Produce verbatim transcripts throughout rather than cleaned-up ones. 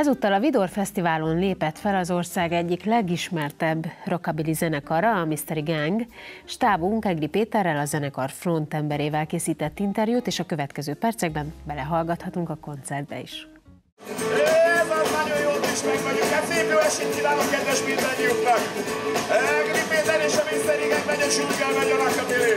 Ezúttal a Vidor Fesztiválon lépett fel az ország egyik legismertebb rockabilly zenekara, a Mystery Gang. Stábunk Egri Péterrel, a zenekar frontemberével készített interjút, és a következő percekben belehallgathatunk a koncertbe is. Ez az, nagyon jól is meg vagyunk, hát szép jó esét kívánok kedves mindannyiuknak! Egri Péter és a Mystery Gang megy a súlyjal, megy a rockabilly!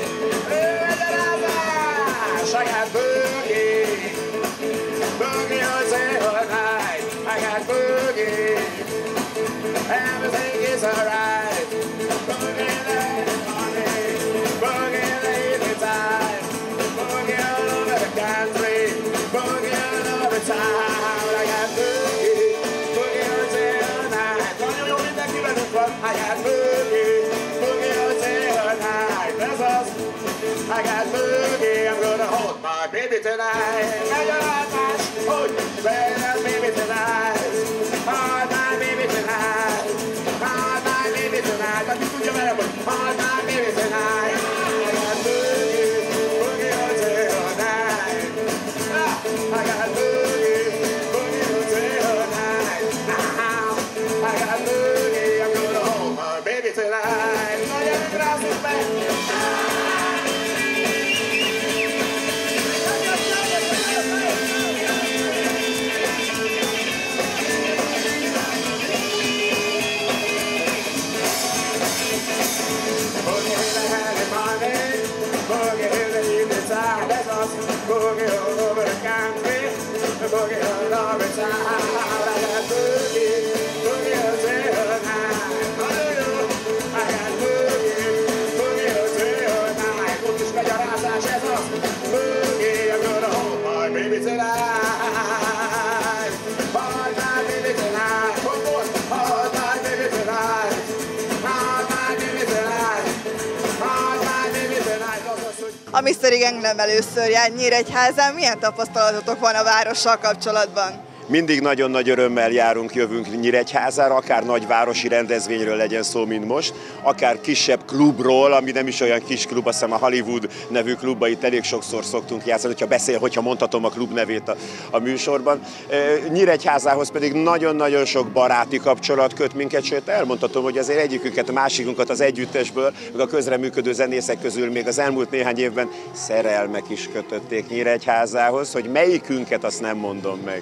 Magyarázás! I got boogie! Boogie all day, all night! I got boogie! Everything is alright! Boogie late morning! Boogie late in time! Boogie all over the country! Boogie all over town! I got boogie! Boogie all day, all night! Nagyon jó mindenki velünk van! I got boogie! Boogie all day, all night! Ez az! I got boogie! I'm gonna hold my baby tonight! Megy a látás, hogy veled baby tonight! Hold my baby tonight! Hold my baby tonight! Aki tudja velem, hogy hold my baby tonight! I got boogie! Boogie all day, all night! I got boogie! Boogie all day, all night! I got boogie! I'm gonna hold my baby tonight! Nagyon rázzuk meg! Boogie all over the country, boogie all over town. I got boogie, boogie all day, all night. I got boogie, boogie all day, all night. Ott is megy a rázás, ez az. Boogie, I'm gonna hold my baby tonight. Hold my baby tonight. Hold my baby tonight. Hold my baby tonight. Hold my baby tonight. A Mystery Gang nem először jár Nyíregyházán. Milyen tapasztalatotok van a várossal kapcsolatban? Mindig nagyon nagy örömmel járunk, jövünk Nyíregyházára, akár nagyvárosi rendezvényről legyen szó, mint most, akár kisebb klubról, ami nem is olyan kis klub, azt hiszem a Hollywood nevű klubba itt elég sokszor szoktunk játszani, hogyha beszél, hogyha mondhatom a klub nevét a, a műsorban. Nyíregyházához pedig nagyon-nagyon sok baráti kapcsolat köt minket, sőt elmondhatom, hogy azért egyikünket, a másikunkat az együttesből, meg a közreműködő zenészek közül még az elmúlt néhány évben szerelmek is kötötték Nyíregyházához, hogy melyikünket, azt nem mondom meg.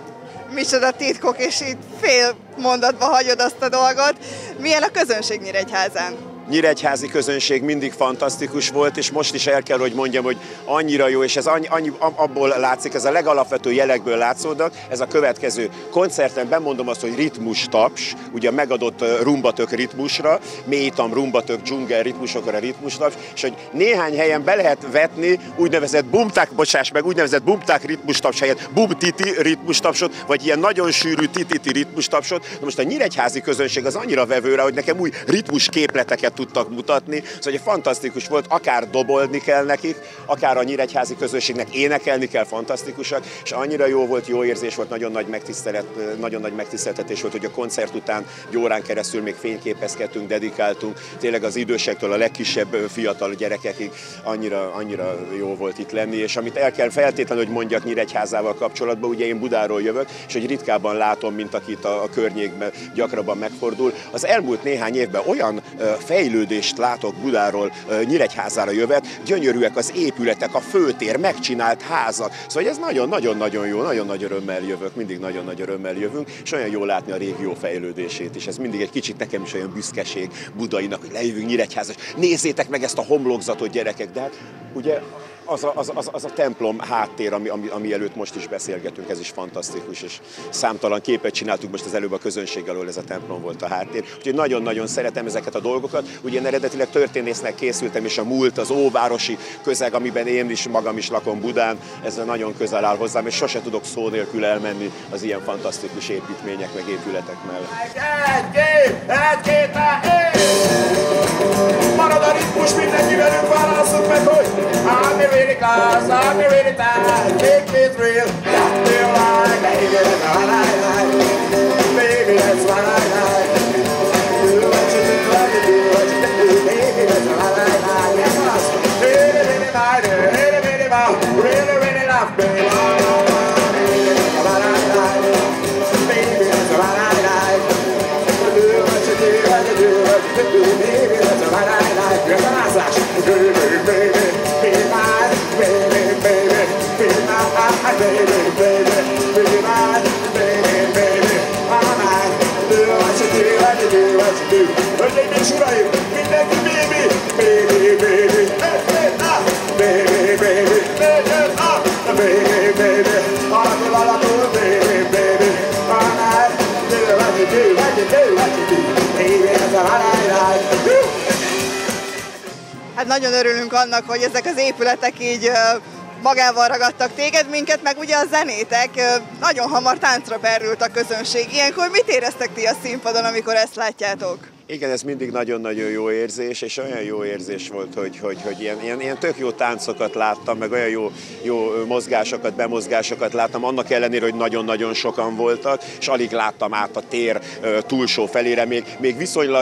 Micsoda titkok, és itt fél mondatba hagyod azt a dolgot. Milyen a közönség Nyíregyházán? Nyíregyházi közönség mindig fantasztikus volt, és most is el kell, hogy mondjam, hogy annyira jó, és ez annyi, annyi, abból látszik, ez a legalapvető jelekből látszódnak, ez a következő koncerten bemondom azt, hogy ritmus taps, ugye megadott rumbatök ritmusra, mélytam rumbatök dzsungel ritmusokra ritmus taps, és hogy néhány helyen be lehet vetni úgynevezett bumták, bocsáss meg, úgynevezett bumták ritmus taps helyett bum-titi ritmus tapsot, vagy ilyen nagyon sűrű tititi ritmus tapsot. Na most a nyíregyházi közönség az annyira vevőre, hogy nekem új ritmus képleteket tudtak mutatni, szóval fantasztikus volt, akár dobolni kell nekik, akár a nyíregyházi közösségnek énekelni kell, fantasztikusak, és annyira jó volt, jó érzés volt, nagyon nagy megtisztelet, nagyon nagy megtiszteltetés volt, hogy a koncert után egy órán keresztül még fényképezkedtünk, dedikáltunk, tényleg az idősektől a legkisebb fiatal gyerekekig annyira, annyira jó volt itt lenni, és amit el kell feltétlenül, hogy mondjak Nyíregyházával kapcsolatban, ugye én Budáról jövök, és hogy ritkábban látom, mint akit a, a környékben gyakrabban megfordul. Az elmúlt néhány évben olyan fej fejlődést látok Budáról Nyíregyházára jövet, gyönyörűek az épületek, a főtér, megcsinált házak. Szóval ez nagyon-nagyon-nagyon jó, nagyon nagy örömmel jövök, mindig nagyon nagy örömmel jövünk, és olyan jó látni a régió fejlődését is. Ez mindig egy kicsit nekem is olyan büszkeség budainak, hogy lejövünk Nyíregyházra, nézzétek meg ezt a homlokzatot, gyerekek, de hát ugye az a, az, az, az a templom háttér, ami, ami, ami előtt most is beszélgetünk, ez is fantasztikus, és számtalan képet csináltunk most az előbb a közönséggel, ahol ez a templom volt a háttér. Úgyhogy nagyon-nagyon szeretem ezeket a dolgokat. Ugye én eredetileg történésznek készültem, és a múlt, az óvárosi közeg, amiben én is magam is lakom Budán, ez nagyon közel áll hozzám, és sose tudok szó nélkül elmenni az ilyen fantasztikus építmények, meg épületek mellett. Egy-két, egy-két, marad a ritmus, mindenki velünk válasszuk meg, hogy I'm really close, I'm really tight, take me thrill, got me like, baby, that's what I like, baby, that's what I like, do what you do, what you do, what you do, baby, that's what I like, yes, really, really tight, really, really loud, really, really loud, baby, that's what I like. Hát nagyon örülünk annak, hogy ezek az épületek így magával ragadtak téged, minket, meg ugye a zenétek, nagyon hamar táncra berült a közönség. Ilyenkor mit éreztek ti a színpadon, amikor ezt látjátok? Igen, ez mindig nagyon-nagyon jó érzés, és olyan jó érzés volt, hogy, hogy, hogy ilyen, ilyen, ilyen tök jó táncokat láttam, meg olyan jó, jó mozgásokat, bemozgásokat láttam, annak ellenére, hogy nagyon-nagyon sokan voltak, és alig láttam át a tér túlsó felére, még, még viszonylag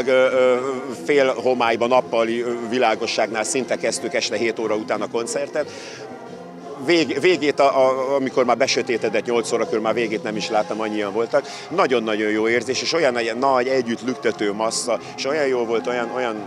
fél homályban, nappali világosságnál szinte kezdtük este hét óra után a koncertet. Vég, végét, a, a, amikor már besötétedett nyolc órakor, már végét nem is láttam, annyian voltak. Nagyon-nagyon jó érzés, és olyan nagy együtt lüktető massza, és olyan jó volt, olyan, olyan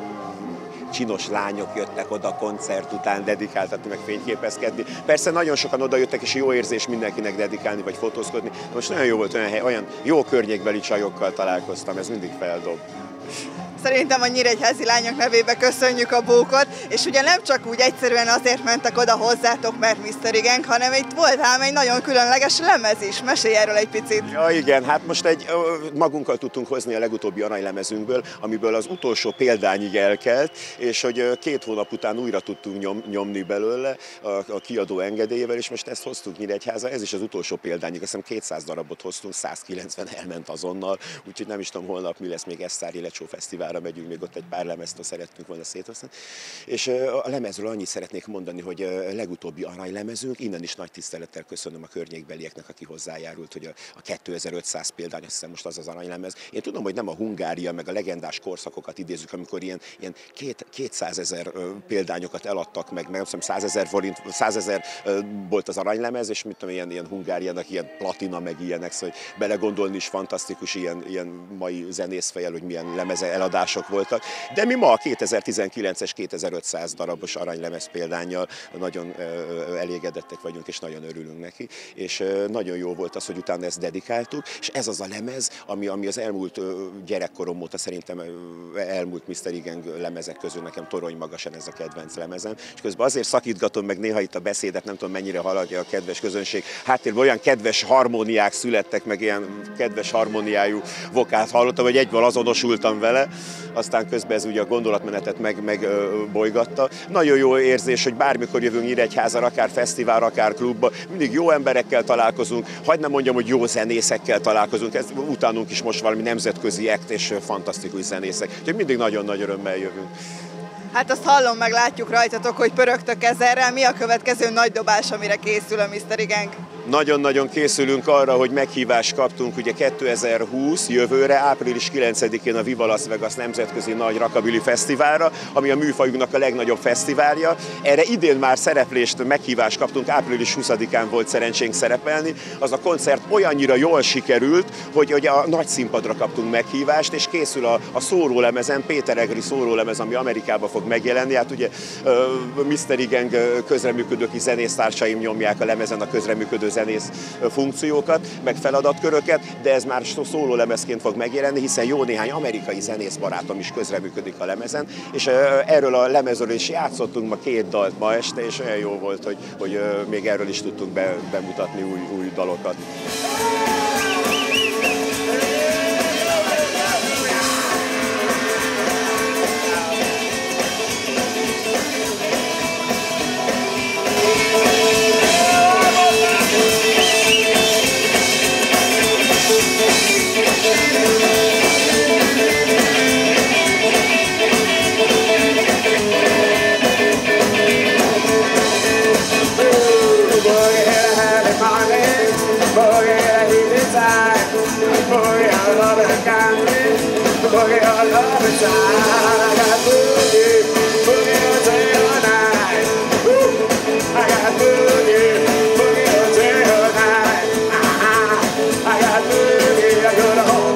csinos lányok jöttek oda a koncert után dedikáltatni, meg fényképezkedni. Persze nagyon sokan oda jöttek, és jó érzés mindenkinek dedikálni, vagy fotózkodni. De most nagyon jó volt, olyan, hely, olyan jó környékbeli csajokkal találkoztam, ez mindig feldob. Szerintem a nyíregyházi lányok nevébe köszönjük a bókot, és ugye nem csak úgy egyszerűen azért mentek oda hozzátok, mert miszter Gang, hanem itt volt ám egy nagyon különleges lemez is. Mesélj erről egy picit. Ja igen, hát most egy magunkkal tudtunk hozni a legutóbbi aranylemezünkből, amiből az utolsó példányig elkelt, és hogy két hónap után újra tudtunk nyom, nyomni belőle a, a kiadó engedélyével, és most ezt hoztuk Nyíregyházra. Ez is az utolsó példányig, azt hiszem kétszáz darabot hoztunk, százkilencven elment azonnal, úgyhogy nem is tudom holnap mi lesz, még Esztári Lecsó Fesztivál megyünk, még ott egy pár lemezt szerettünk volna szétosztani. És a lemezről annyit szeretnék mondani, hogy a legutóbbi aranylemezünk, innen is nagy tisztelettel köszönöm a környékbelieknek, aki hozzájárult, hogy a kétezer-ötszáz példány, azt hiszem most az az aranylemez. Én tudom, hogy nem a Hungária, meg a legendás korszakokat idézzük, amikor ilyen, ilyen két, kétszázezer példányokat eladtak meg, meg nem tudom, százezer forint, százezer volt az aranylemez, és mit tudom, ilyen, ilyen Hungáriának ilyen platina, meg ilyenek, szóval belegondolni is fantasztikus ilyen, ilyen mai zenészfejjel, hogy milyen lemeze eladás voltak, de mi ma a kétezer-tizenkilences kétezer-ötszáz darabos aranylemez példánnyal nagyon elégedettek vagyunk, és nagyon örülünk neki, és nagyon jó volt az, hogy utána ezt dedikáltuk, és ez az a lemez, ami, ami az elmúlt gyerekkorom óta szerintem elmúlt miszter Gang lemezek közül nekem torony magasan ez a kedvenc lemezem, és közben azért szakítgatom meg néha itt a beszédet, nem tudom mennyire haladja a kedves közönség, háttérben olyan kedves harmóniák születtek, meg ilyen kedves harmóniájú vokát hallottam, hogy egyből azonosultam vele, aztán közben ez ugye a gondolatmenetet meg, meg ö, bolygatta. Nagyon jó érzés, hogy bármikor jövünk Nyíregyházra, akár fesztiválra, akár klubba, mindig jó emberekkel találkozunk, hagyd nem mondjam, hogy jó zenészekkel találkozunk, ez, utánunk is most valami nemzetközi act és fantasztikus zenészek, úgyhogy mindig nagyon nagy örömmel jövünk. Hát azt hallom, meg látjuk rajtatok, hogy pörögtök ezerrel. Mi a következő nagy dobás, amire készül a miszter Gang? Nagyon-nagyon készülünk arra, hogy meghívást kaptunk ugye kétezer-húsz jövőre, április kilencedikén a Viva Las Vegas nemzetközi nagy rockabilly fesztiválra, ami a műfajunknak a legnagyobb fesztiválja. Erre idén már szereplést, meghívást kaptunk, április huszadikán volt szerencsénk szerepelni. Az a koncert olyannyira jól sikerült, hogy, hogy a nagy színpadra kaptunk meghívást, és készül a, a szórólemezen, Péter Egri szórólemez, ami Amerikában fog megjelenni. Hát ugye uh, miszter Gang közreműködő kis zenésztársaim nyomják a lemezen a közreműködő zenész funkciókat, meg feladatköröket, de ez már szólólemezként fog megjelenni, hiszen jó néhány amerikai zenész barátom is közreműködik a lemezen, és erről a lemezről is játszottunk ma két dalt ma este, és olyan jó volt, hogy, hogy még erről is tudtunk be, bemutatni új, új dalokat.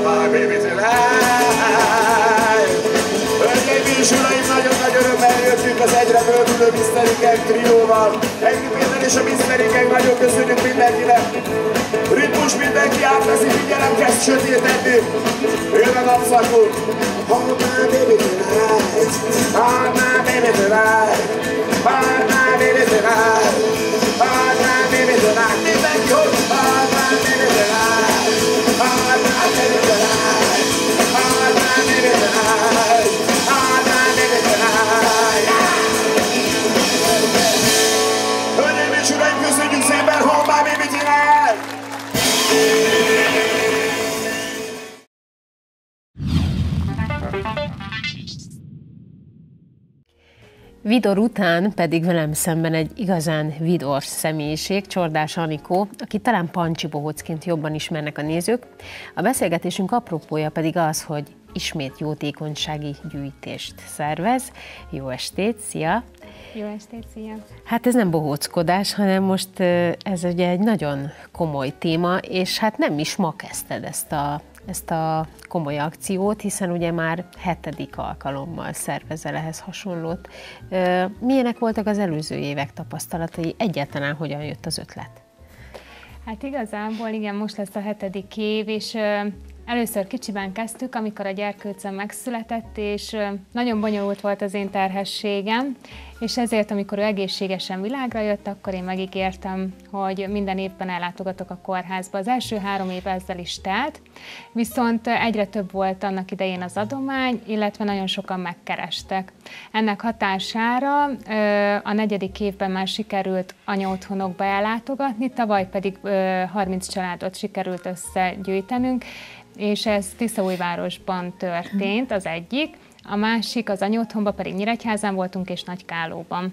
Nagyon-nagyon örömmel jöttünk Jövünk az egyre bővülő miszterikek trióval. Engem Péter és a miszterikek, nagyon köszönjük mindenkinek. Ritmus mindenki átveszi, figyelem, kezd sötétedni. Jön a napszakunk. Hold my baby tonight, hold my baby tonight, hold my baby tonight, hold my baby tonight. Mindenki, hogy hold my baby tonight, hold my baby tonight, hold my baby tonight, hold my baby tonight. Hölgyeim és uraim, köszönjük szépen, hold my baby tonight. Vidor után pedig velem szemben egy igazán vidor személyiség, Csordás Anikó, aki talán Pancsi Bohócként jobban ismernek a nézők. A beszélgetésünk apropója pedig az, hogy ismét jótékonysági gyűjtést szervez. Jó estét, szia! Jó estét, szia! Hát ez nem bohóckodás, hanem most ez ugye egy nagyon komoly téma, és hát nem is ma kezdted ezt a, ezt a komoly akciót, hiszen ugye már hetedik alkalommal szervezel ehhez hasonlót. Milyenek voltak az előző évek tapasztalatai? Egyáltalán hogyan jött az ötlet? Hát igazából igen, most lesz a hetedik év, és először kicsiben kezdtük, amikor a gyerkőcöm megszületett, és nagyon bonyolult volt az én terhességem, és ezért, amikor ő egészségesen világra jött, akkor én megígértem, hogy minden évben ellátogatok a kórházba. Az első három év ezzel is telt, viszont egyre több volt annak idején az adomány, illetve nagyon sokan megkerestek. Ennek hatására a negyedik évben már sikerült anyaotthonokba ellátogatni, tavaly pedig harminc családot sikerült összegyűjtenünk, és ez Tiszaújvárosban történt az egyik, a másik az anyaotthonban pedig Nyíregyházán voltunk és Nagykálóban.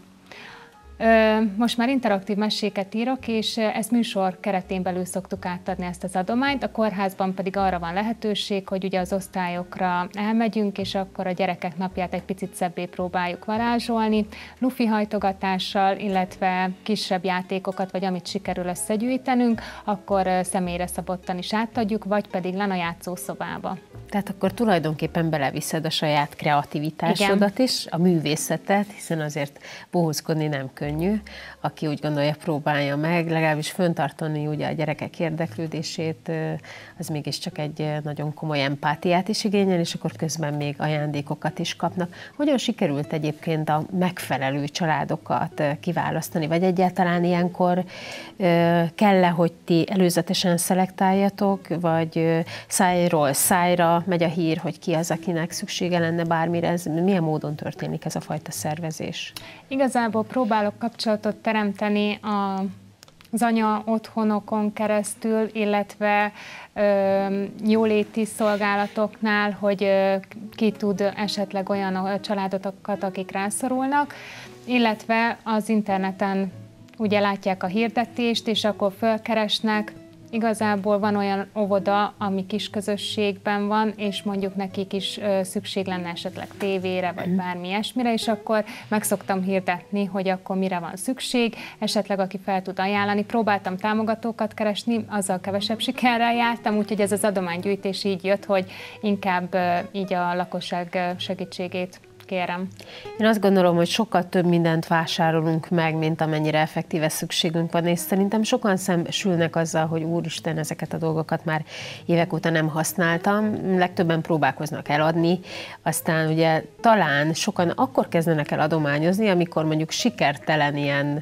Most már interaktív meséket írok, és ezt műsor keretén belül szoktuk átadni ezt az adományt, a kórházban pedig arra van lehetőség, hogy ugye az osztályokra elmegyünk, és akkor a gyerekek napját egy picit szebbé próbáljuk varázsolni, lufi hajtogatással, illetve kisebb játékokat, vagy amit sikerül összegyűjtenünk, akkor személyre szabottan is átadjuk, vagy pedig len a játszószobába. Tehát akkor tulajdonképpen beleviszed a saját kreativitásodat Igen. is, a művészetet, hiszen azért bohóckodni nem könnyű. Aki úgy gondolja, próbálja meg, legalábbis föntartani ugye a gyerekek érdeklődését, az mégiscsak egy nagyon komoly empátiát is igényel, és akkor közben még ajándékokat is kapnak. Hogyan sikerült egyébként a megfelelő családokat kiválasztani, vagy egyáltalán ilyenkor kell-e, hogy ti előzetesen szelektáljatok, vagy szájról szájra megy a hír, hogy ki az, akinek szüksége lenne bármire? Ez milyen módon történik ez a fajta szervezés? Igazából próbálok kapcsolatot teremteni a az anya otthonokon keresztül, illetve ö, jóléti szolgálatoknál, hogy ö, ki tud esetleg olyan családokat, akik rászorulnak, illetve az interneten ugye látják a hirdetést, és akkor fölkeresnek. Igazából van olyan óvoda, ami kis közösségben van, és mondjuk nekik is ö, szükség lenne esetleg tévére, vagy bármi ilyesmire, és akkor meg szoktam hirdetni, hogy akkor mire van szükség, esetleg aki fel tud ajánlani. Próbáltam támogatókat keresni, azzal kevesebb sikerrel jártam, úgyhogy ez az adománygyűjtés így jött, hogy inkább ö, így a lakosság segítségét kérem. Én azt gondolom, hogy sokkal több mindent vásárolunk meg, mint amennyire effektíve szükségünk van, és szerintem sokan szembesülnek azzal, hogy úristen, ezeket a dolgokat már évek óta nem használtam, legtöbben próbálkoznak eladni, aztán ugye talán sokan akkor kezdenek el adományozni, amikor mondjuk sikertelen ilyen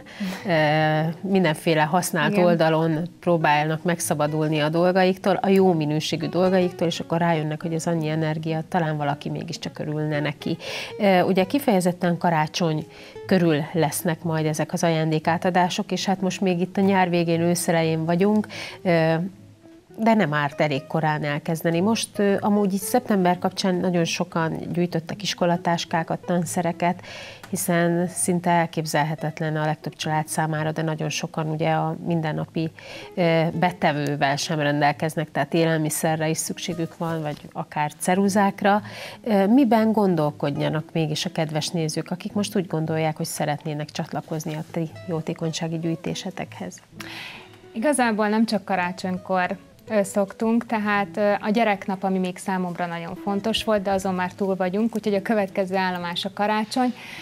e, mindenféle használt Igen. oldalon próbálnak megszabadulni a dolgaiktól, a jó minőségű dolgaiktól, és akkor rájönnek, hogy ez annyi energia, talán valaki mégiscsak örülne neki. Ugye kifejezetten karácsony körül lesznek majd ezek az ajándékátadások, és hát most még itt a nyár végén, ősz elején vagyunk, de nem árt elég korán elkezdeni. Most amúgy itt szeptember kapcsán nagyon sokan gyűjtöttek iskolatáskákat, tanszereket, hiszen szinte elképzelhetetlen a legtöbb család számára, de nagyon sokan ugye a mindennapi betevővel sem rendelkeznek, tehát élelmiszerre is szükségük van, vagy akár ceruzákra. Miben gondolkodjanak mégis a kedves nézők, akik most úgy gondolják, hogy szeretnének csatlakozni a ti jótékonysági gyűjtésetekhez? Igazából nem csak karácsonykor szoktunk, tehát a gyereknap, ami még számomra nagyon fontos volt, de azon már túl vagyunk, úgyhogy a következő állomás a karácsony.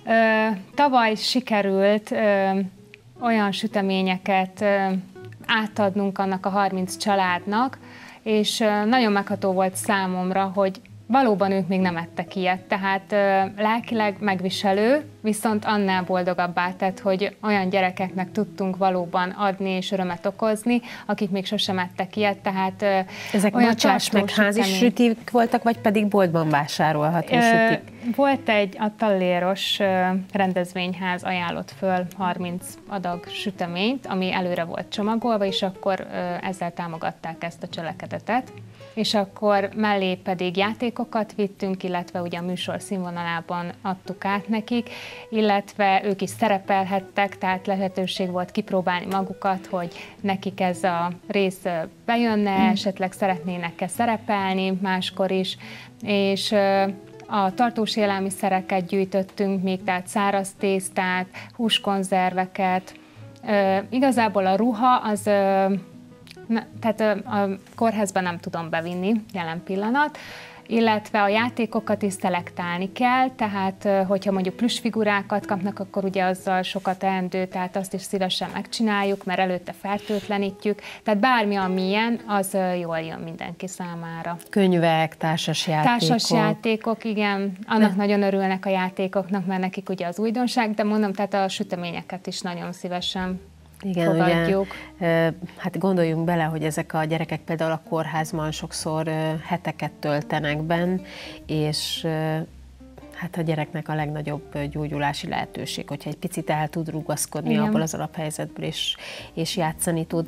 Tavaly sikerült olyan süteményeket átadnunk annak a harminc családnak, és nagyon megható volt számomra, hogy valóban ők még nem ettek ilyet, tehát uh, lelkileg megviselő, viszont annál boldogabbá tett, hogy olyan gyerekeknek tudtunk valóban adni és örömet okozni, akik még sosem ettek ilyet, tehát uh, ezek olyan bocsás meg házi sütik voltak, vagy pedig boltban vásárolható uh, sütik? Volt egy, a Talléros uh, rendezvényház ajánlott föl harminc adag süteményt, ami előre volt csomagolva, és akkor uh, ezzel támogatták ezt a cselekedetet. És akkor mellé pedig játékokat vittünk, illetve ugye a műsor színvonalában adtuk át nekik, illetve ők is szerepelhettek, tehát lehetőség volt kipróbálni magukat, hogy nekik ez a rész bejönne, mm. esetleg szeretnének-e szerepelni máskor is, és a tartós élelmiszereket gyűjtöttünk még, tehát száraz tésztát, húskonzerveket. Igazából a ruha az... Na, tehát a kórházban nem tudom bevinni jelen pillanat, illetve a játékokat is szelektálni kell, tehát hogyha mondjuk plüssfigurákat kapnak, akkor ugye azzal sokat teendő, tehát azt is szívesen megcsináljuk, mert előtte fertőtlenítjük, tehát bármi, ami ilyen, az jól jön mindenki számára. Könyvek, társasjátékok. Társasjátékok, igen, annak ne. Nagyon örülnek a játékoknak, mert nekik ugye az újdonság, de mondom, tehát a süteményeket is nagyon szívesen Igen, ugye, hát gondoljunk bele, hogy ezek a gyerekek például a kórházban sokszor heteket töltenek benn, és hát a gyereknek a legnagyobb gyógyulási lehetőség, hogyha egy picit el tud rugaszkodni Igen. abból az alaphelyzetből, és, és játszani tud.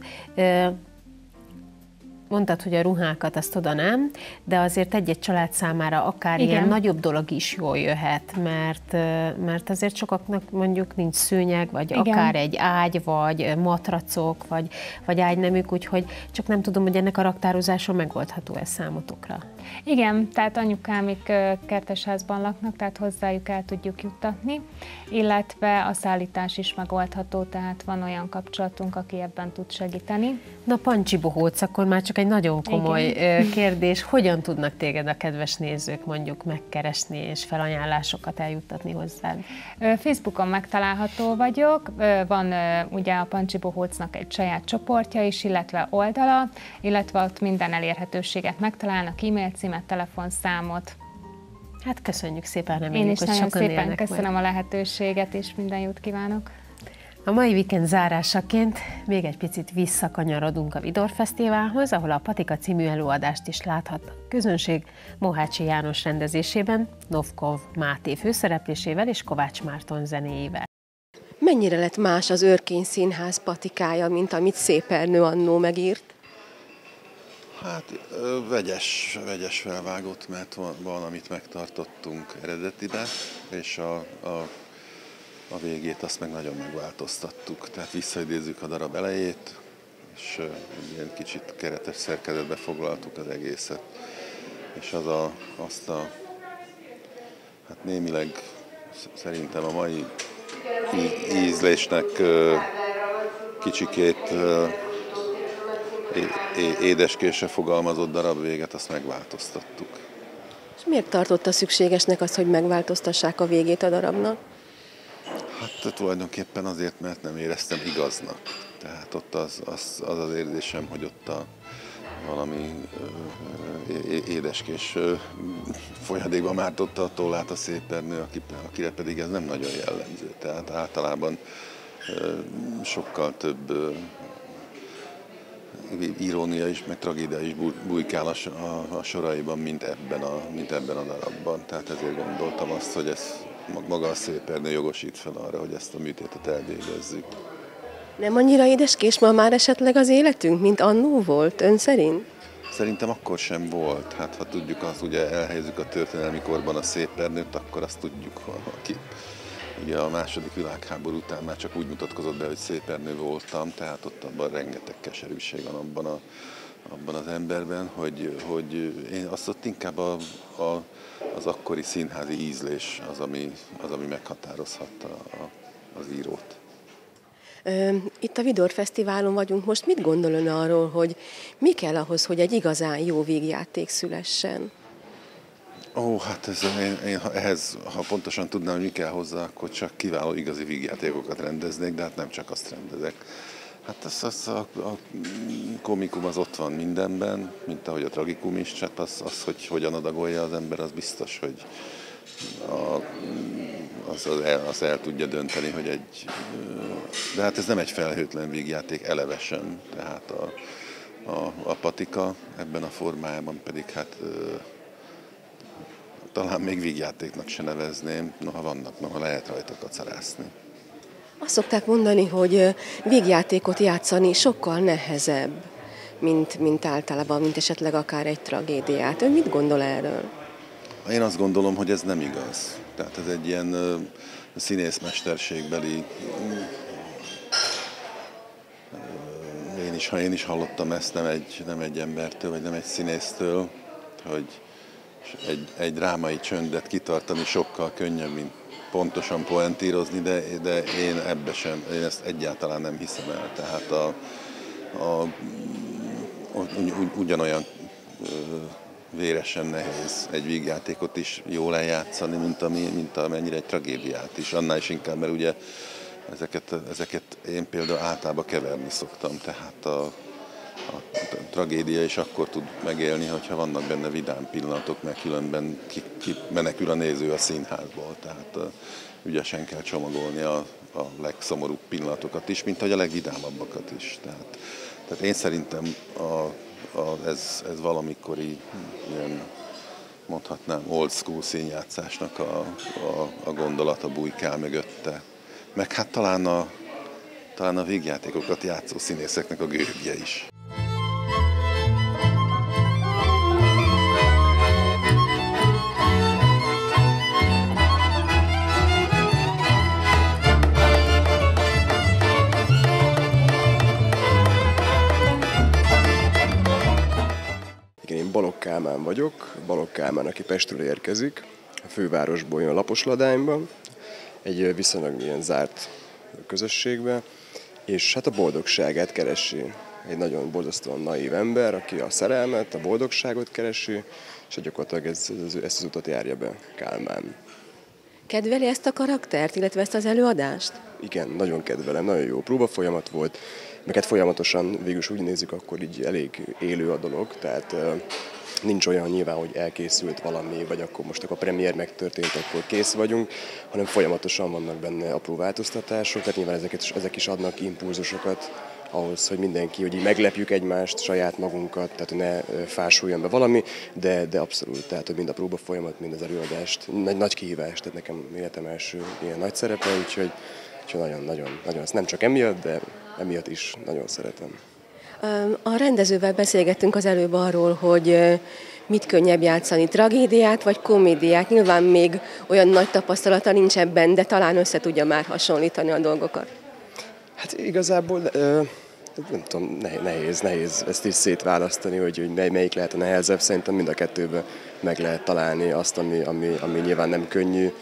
Mondtad, hogy a ruhákat azt oda nem, de azért egy-egy család számára akár Igen. ilyen nagyobb dolog is jól jöhet, mert, mert azért sokaknak mondjuk nincs szőnyeg, vagy Igen. akár egy ágy, vagy matracok, vagy, vagy ágynemük, úgyhogy csak nem tudom, hogy ennek a raktározása megoldható-e számotokra. Igen, tehát anyukámik kertesházban laknak, tehát hozzájuk el tudjuk juttatni, illetve a szállítás is megoldható, tehát van olyan kapcsolatunk, aki ebben tud segíteni. Na, Pancsi Bohóc, akkor már csak egy nagyon komoly Igen. kérdés. Hogyan tudnak téged a kedves nézők mondjuk megkeresni és felajánlásokat eljuttatni hozzád? Facebookon megtalálható vagyok, van ugye a Pancsi Bohócnak egy saját csoportja is, illetve oldala, illetve ott minden elérhetőséget megtalálnak, e-mail címet, telefonszámot. Hát köszönjük szépen, reméljük, Én is hogy nagyon sokan szépen köszönöm majd. a lehetőséget, és minden jót kívánok. A mai weekend zárásaként még egy picit visszakanyarodunk a Vidor Fesztiválhoz, ahol a Patika című előadást is láthat a közönség Mohácsi János rendezésében, Novkov Máté főszereplésével és Kovács Márton zenéjével. Mennyire lett más az Örkény Színház patikája, mint amit Szép Ernő annó megírt? Hát vegyes, vegyes felvágott, mert van, van, amit megtartottunk eredetibe, és a, a, a végét azt meg nagyon megváltoztattuk. Tehát visszaidézzük a darab elejét, és ilyen kicsit keretes szerkezetbe foglaltuk az egészet. És az a, azt a, hát némileg szerintem a mai ízlésnek kicsikét édeskésre fogalmazott darab véget, azt megváltoztattuk. És miért tartotta szükségesnek az, hogy megváltoztassák a végét a darabnak? Hát tulajdonképpen azért, mert nem éreztem igaznak. Tehát ott az az, az, az érzésem, hogy ott a valami édeskés folyadékba mártotta a tollát a Szép Ernő, akire pedig ez nem nagyon jellemző. Tehát általában sokkal több irónia is, meg tragédia is bujkál a, a, a soraiban, mint ebben a, mint ebben a darabban. Tehát ezért gondoltam azt, hogy ez maga a Szép Ernő jogosít fel arra, hogy ezt a műtétet elvégezzük. Nem annyira édeskés ma már esetleg az életünk, mint annó volt, ön szerint? Szerintem akkor sem volt. Hát ha tudjuk, azt ugye elhelyezzük a történelmi korban a Szép Ernőt, akkor azt tudjuk, aki ugye a második világháború után már csak úgy mutatkozott be, hogy Szép Ernő voltam, tehát ott abban rengeteg keserűség van abban, a, abban az emberben, hogy, hogy én azt ott inkább a, a, az akkori színházi ízlés az, ami, az, ami meghatározhatta a, az írót. Itt a Vidor Fesztiválon vagyunk, most mit gondol ön arról, hogy mi kell ahhoz, hogy egy igazán jó vígjáték szülessen? Ó, hát ez, én, én ha ehhez, ha pontosan tudnám, hogy mi kell hozzá, akkor csak kiváló igazi vígjátékokat rendeznék, de hát nem csak azt rendezek. Hát az, az, a, a komikum az ott van mindenben, mint ahogy a tragikum is, csak az, az hogy hogyan adagolja az ember, az biztos, hogy a, az, az, el, az el tudja dönteni, hogy egy... De hát ez nem egy felhőtlen vígjáték eleve sem, tehát a, a, a patika ebben a formájában pedig hát talán még vígjátéknak se nevezném, noha vannak, noha lehet rajta kacarászni. Azt szokták mondani, hogy vígjátékot játszani sokkal nehezebb, mint, mint általában, mint esetleg akár egy tragédiát. Ön mit gondol erről? Én azt gondolom, hogy ez nem igaz. Tehát ez egy ilyen uh, színészmesterségbeli... Uh, én, is, ha én is hallottam ezt nem egy, nem egy embertől, vagy nem egy színésztől, hogy egy, egy drámai csöndet kitartani sokkal könnyebb, mint pontosan poentírozni, de, de én ebbe sem, én ezt egyáltalán nem hiszem el. Tehát a, a, ugy, ugyanolyan véresen nehéz egy vígjátékot is jól eljátszani, mint, ami, mint amennyire egy tragédiát is. Annál is inkább, mert ugye ezeket, ezeket én például általában keverni szoktam, tehát a, a tragédia is akkor tud megélni, hogyha vannak benne vidám pillanatok, mert különben ki, ki menekül a néző a színházból. Tehát uh, ügyesen kell csomagolni a, a legszomorúbb pillanatokat is, mint ahogy a legvidámabbakat is. Tehát, tehát én szerintem a, a, ez, ez valamikori ilyen, mondhatnám, old school színjátszásnak a, a, a gondolata bujkál mögötte. Meg hát talán a, talán a vígjátékokat játszó színészeknek a gőgje is. Én Balogh Kálmán vagyok, Balogh Kálmán, aki Pestről érkezik, a fővárosból jön Laposladányban, egy viszonylag ilyen zárt közösségbe, és hát a boldogságát keresi. Egy nagyon borzasztóan naív ember, aki a szerelmet, a boldogságot keresi, és gyakorlatilag ez, ez, ezt az utat járja be Kálmán. Kedveli ezt a karaktert, illetve ezt az előadást? Igen, nagyon kedvelem, nagyon jó próbafolyamat volt, meg hát folyamatosan végül úgy nézzük, akkor így elég élő a dolog, tehát nincs olyan nyilván, hogy elkészült valami, vagy akkor most a premier megtörtént, akkor kész vagyunk, hanem folyamatosan vannak benne apró változtatások, tehát nyilván ezeket, ezek is adnak impulzusokat ahhoz, hogy mindenki, hogy így meglepjük egymást, saját magunkat, tehát ne fásuljon be valami, de, de abszolút, tehát hogy mind a próba folyamat, mind az előadást, nagy, nagy kihívás, tehát nekem életem első ilyen nagy szerepe, úgyhogy, úgyhogy nagyon, nagyon, nagyon, nem csak emiatt, de emiatt is nagyon szeretem. A rendezővel beszélgettünk az előbb arról, hogy mit könnyebb játszani, tragédiát vagy komédiát. Nyilván még olyan nagy tapasztalata nincs ebben, de talán össze tudja már hasonlítani a dolgokat. Hát igazából nem tudom, nehéz, nehéz ezt is szétválasztani, hogy, hogy melyik lehet a nehezebb. Szerintem mind a kettőben meg lehet találni azt, ami, ami, ami nyilván nem könnyű.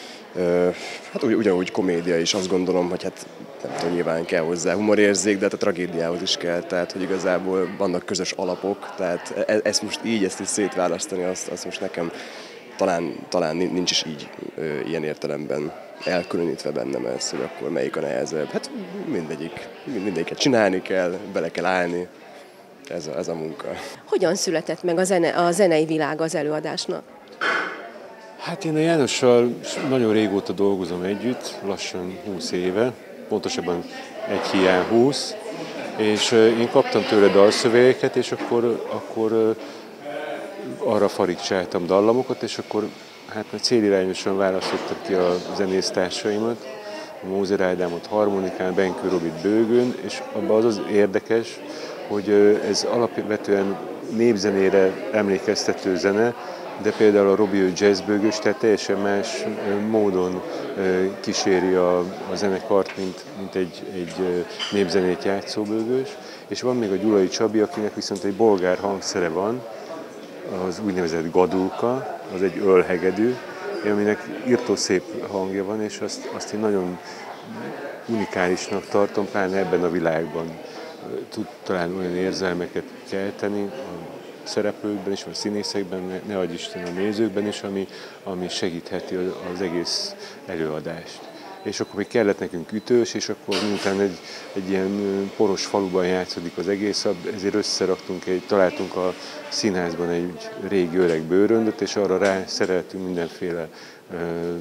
Hát ugy, ugyanúgy komédia is, azt gondolom, hogy hát nem tudom, nyilván kell hozzá humorérzék, de hát a tragédiához is kell, tehát hogy igazából vannak közös alapok, tehát e, ezt most így, ezt is szétválasztani, azt, azt most nekem talán, talán nincs is így ö, ilyen értelemben elkülönítve bennem ez, hogy akkor melyik a nehezebb. Hát mindegyik, mindegyiket csinálni kell, bele kell állni, ez a, ez a munka. Hogyan született meg a, zene, a zenei világ az előadásnak? Hát én a Jánossal nagyon régóta dolgozom együtt, lassan húsz éve, pontosabban egy hiány húsz, és én kaptam tőle dalszövegeket, és akkor, akkor arra farigcsáltam dallamokat, és akkor hát célirányosan választottam ki a zenésztársaimat, a Mózer Ádámot harmonikán, Benkő Robit bőgőn, és abban az az érdekes, hogy ez alapvetően népzenére emlékeztető zene, de például a Robi jazzbőgős, tehát teljesen más módon kíséri a, a zenekart, mint, mint egy, egy népzenét játszó bőgős. És van még a Gyulai Csabi, akinek viszont egy bolgár hangszere van, az úgynevezett gadulka, az egy ölhegedű, aminek írtó szép hangja van, és azt, azt én nagyon unikálisnak tartom, pláne ebben a világban tud talán olyan érzelmeket kelteni, szereplőkben is, vagy színészekben, ne, ne adj Isten a nézőkben is, ami, ami segítheti az, az egész előadást. És akkor még kellett nekünk ütős, és akkor miután egy, egy ilyen poros faluban játszódik az egész, ezért összeraktunk, egy, találtunk a színházban egy régi öreg bőröndöt, és arra rá szereltünk mindenféle ö,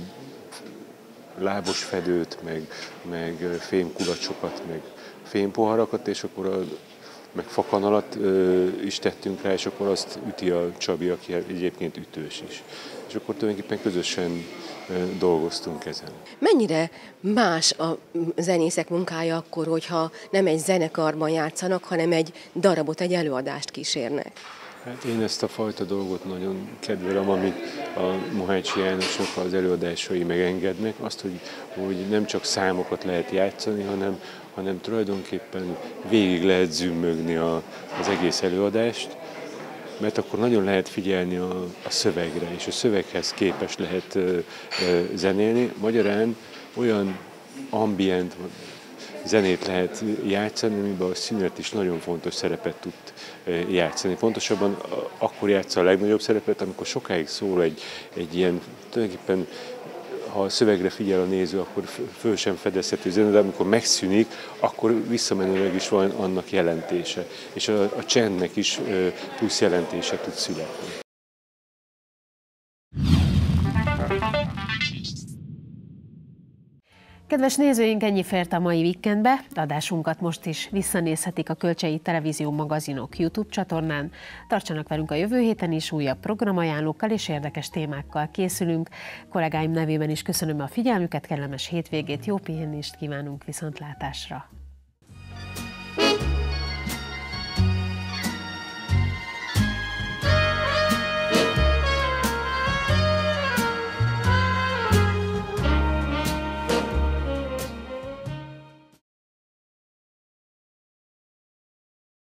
lábos fedőt, meg, meg fémkulacsokat, meg fémpoharakat, és akkor a, meg fakanalat ö, is tettünk rá, és akkor azt üti a Csabi, aki egyébként ütős is. És akkor tulajdonképpen közösen ö, dolgoztunk ezen. Mennyire más a zenészek munkája akkor, hogyha nem egy zenekarban játszanak, hanem egy darabot, egy előadást kísérnek? Hát én ezt a fajta dolgot nagyon kedvelem, amit a Mohácsi Jánosnak az előadásai megengednek, azt, hogy, hogy nem csak számokat lehet játszani, hanem, hanem tulajdonképpen végig lehet zümmögni a, az egész előadást, mert akkor nagyon lehet figyelni a, a szövegre, és a szöveghez képes lehet ö, ö, zenélni. Magyarán olyan ambient zenét lehet játszani, amiben a szünet is nagyon fontos szerepet tud játszani. Pontosabban akkor játsza a legnagyobb szerepet, amikor sokáig szól egy, egy ilyen, tulajdonképpen ha a szövegre figyel a néző, akkor föl sem fedezhető zene, de amikor megszűnik, akkor visszamenőleg is van annak jelentése, és a, a csendnek is plusz jelentése tud születni. Kedves nézőink, ennyi fért a mai weekendbe. Adásunkat most is visszanézhetik a Kölcsei Televízió Magazinok YouTube csatornán. Tartsanak velünk a jövő héten is, újabb programajánlókkal és érdekes témákkal készülünk. Kollégáim nevében is köszönöm a figyelmüket, kellemes hétvégét, jó pihenést kívánunk, viszontlátásra!